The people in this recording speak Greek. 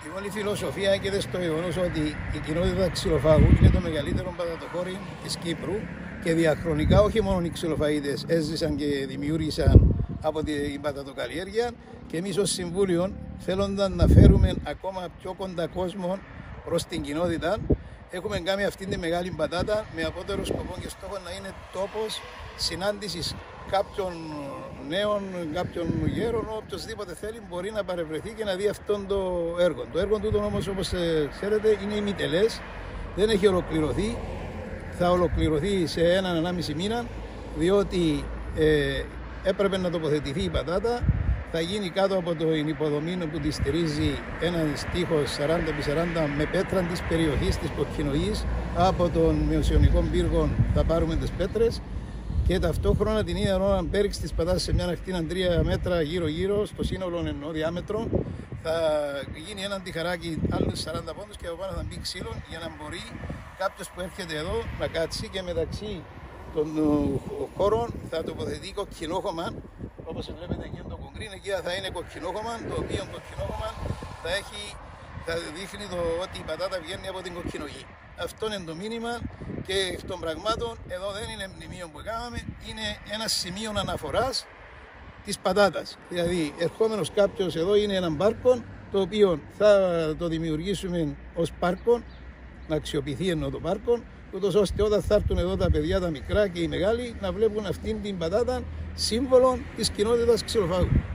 Η όλη φιλοσοφία και στο γεγονός ότι η κοινότητα ξυλοφάγου είναι το μεγαλύτερο πατατοχώρι της Κύπρου και διαχρονικά όχι μόνο οι ξυλοφαΐδες έζησαν και δημιούργησαν από την πατατοκαλλιέργεια και εμείς ως Συμβούλιο θέλοντας να φέρουμε ακόμα πιο κοντά κόσμο προς την κοινότητα έχουμε κάνει αυτή τη μεγάλη πατάτα με απότερο σκοπό και στόχο να είναι τόπος συνάντησης κάποιων νέων, κάποιων γέρων, οποιοδήποτε θέλει μπορεί να παρευρεθεί και να δει αυτόν το έργο. Το έργο τούτο όμως, όπως ξέρετε, είναι ημιτελές, δεν έχει ολοκληρωθεί. Θα ολοκληρωθεί σε 1-1,5 μήνα, διότι έπρεπε να τοποθετηθεί η πατάτα. Θα γίνει κάτω από την υποδομή που τη στηρίζει ένας τείχος 40x40 με πέτρα της περιοχής της Κοκκινοής. Από τον μειοσιονικό πύργο θα πάρουμε τις πέτρες και ταυτόχρονα την ίδια ώρα πέριξ της πατάτας σε μια ακτίνα 3 μέτρα γύρω-γύρω, στο σύνολο εννοώ διάμετρο. Θα γίνει ένα τυχαράκι άλλους 40 πόντους και από πάνω θα μπει ξύλο για να μπορεί κάποιος που έρχεται εδώ να κάτσει και μεταξύ των χώρων θα τοποθετεί κοκκινόχωμα. Όπως βλέπετε εκεί το κογκρίν, εκεί θα είναι κοκκινόχωμα, το οποίο κοκκινόχωμα θα δείχνει ότι η πατάτα βγαίνει από την κοκκινογή. Αυτό είναι το μήνυμα και εκ των πραγμάτων εδώ δεν είναι μνημείο που κάναμε, είναι ένα σημείο αναφοράς της πατάτας. Δηλαδή ερχόμενος κάποιος εδώ είναι ένα πάρκο το οποίο θα το δημιουργήσουμε ως πάρκο, να αξιοποιηθεί ενώ το πάρκο, ούτως ώστε όταν θα έρθουν εδώ τα παιδιά τα μικρά και οι μεγάλοι να βλέπουν αυτήν την πατάτα σύμβολο της κοινότητας ξυλοφάγου.